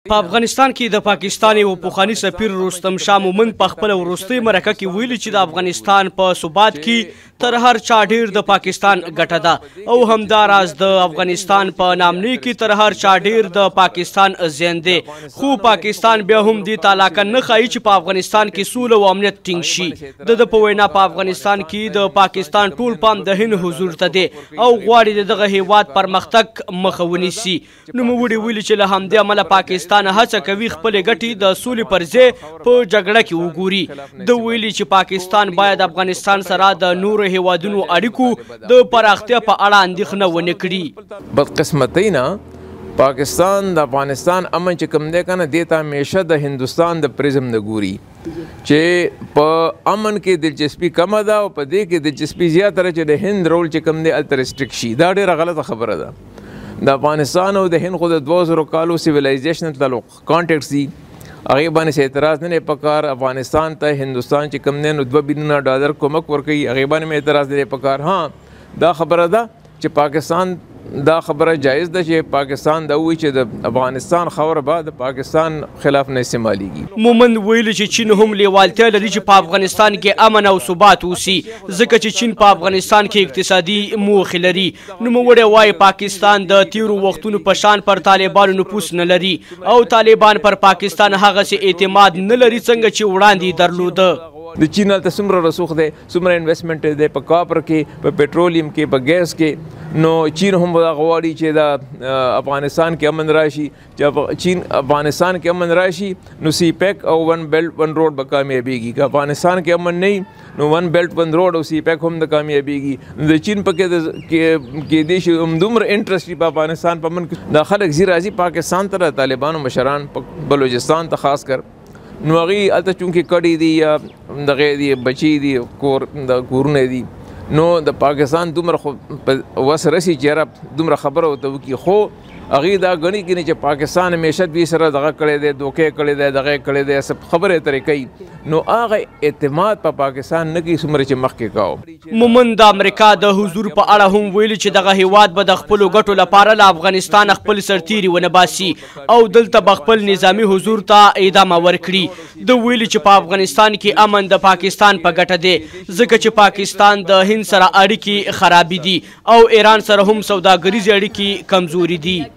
په افغانستان کې د پاکستان یو پخوانی سفیر رستم شاه مومند په خپل وروستۍ مرکه کې ویلي چې د افغانستان په ثبات کې تر هر چا ډیر د پاکستان ګټه ده او همداراز د افغانستان په نامنۍ کې تر هر چا ډیر د پاکستان زیان دی، خو پاکستان بیا هم دې ته علاقه نه ښایي چې په افغانستان کې سوله او امنیت ټینګ شي. د په وینا په افغانستان کې د پاکستان ټول پام د هند حضور ته دی او غواړي د دغه هیواد پرمختګ مخه ونیسي. نوموړي ویلي چې له همدې امله پاکستان هڅه کوي خپلې ګټې د سولې پر ځای په جګړه کې وګوري. د ویلي چې پاکستان باید افغانستان سره د نورو هیوادونو اړیکو د پراختیا په اړه اندېښنه ونه کړي. بدقسمتۍ نه پاکستان د افغانستان امن چې کوم دی کنه دې ته همیشه د هندوستان د پرزم نه ګوري چې په امن کې دلچسپي کمه ده او په دې کې دلچسپي زیاتره چې د هند رول چې کوم دی هلته ریسټرکټ شي. دا ډېره غلطه خبره ده. د افغانستان او د هند خو د 2000 کالو سیویلایزیشن تعلق کانټیکټس دي، هغې باندې اعتراض نه دی پکار. افغانستان ته هندوستان چې کوم دی نو $2 بلیون کومک ورکوي، هغې باندې مې اعتراض نه دی پکار. ها دا خبره ده چې پاکستان دا خبره جایز ده چې پاکستان دا وایي چې د افغانستان خاوره به د پاکستان خلاف نه استعمالیږي. مومند ویلي چې چین هم لیوالتیا لري چې په افغانستان کې امن او ثبات اوسي ځکه چې چین په افغانستان کې اقتصادي موخې لري. نوموړی وایي پاکستان د تیرو وختونو په شان پر طالبانو نفوذ نه لري او طالبان پر پاکستان هغسې اعتماد نه لري څنګه چې وړاندې درلوده. د چین هلته څومره رسوخ دی، څومره انویسټمنټ دی په کاپر کې، په پټرولیم کې، په ګیس کې. نو چین هم غواړي چې د افغانستان کې امن راشي. چې چین افغانستان کې امن راشي نو سی پیک او ون بیلټ ون روډ به کامیابیږي. که افغانستان کې امن نه نو ون بیلټ ون روډ او سی پیک هم د کامیابیږي. نو د چین په کې دی چې همدومره انټرسټ په افغانستان په امن کې دا خلک ځي راځي پاکستان ته، د طالبانو مشران بلوچستان ته خاص کر نو هغې هلته چونکې کډې دي یا دغې دي بچي دي د کورونه دي نو د پاکستان دومره خو وس رسي چې یاره دومره خبره ورته وکړي، خو هغې دا ګڼي کینې چې پاکستان همیشه دوی سره دغه کړی دی، دوکې کړی دی، دغه کړی دی، خبرې ترې کوي. نو هغه اعتماد په پاکستان نه کوي څومره چې مخکې کوو. مومند د امریکا د حضور په اړه هم ویلي چې دغه هیواد به د خپلو ګټو لپاره له افغانستان خپل سرتیري ونه باسي او دلته به خپل نظامي حضور ته ادامه ورکړي. د ویلي چې په افغانستان کې امن د پاکستان په ګټه دی ځکه چې پاکستان د هند سره اړیکې خرابې دي او ایران سره هم سوداګریزې اړیکې کمزوري دي.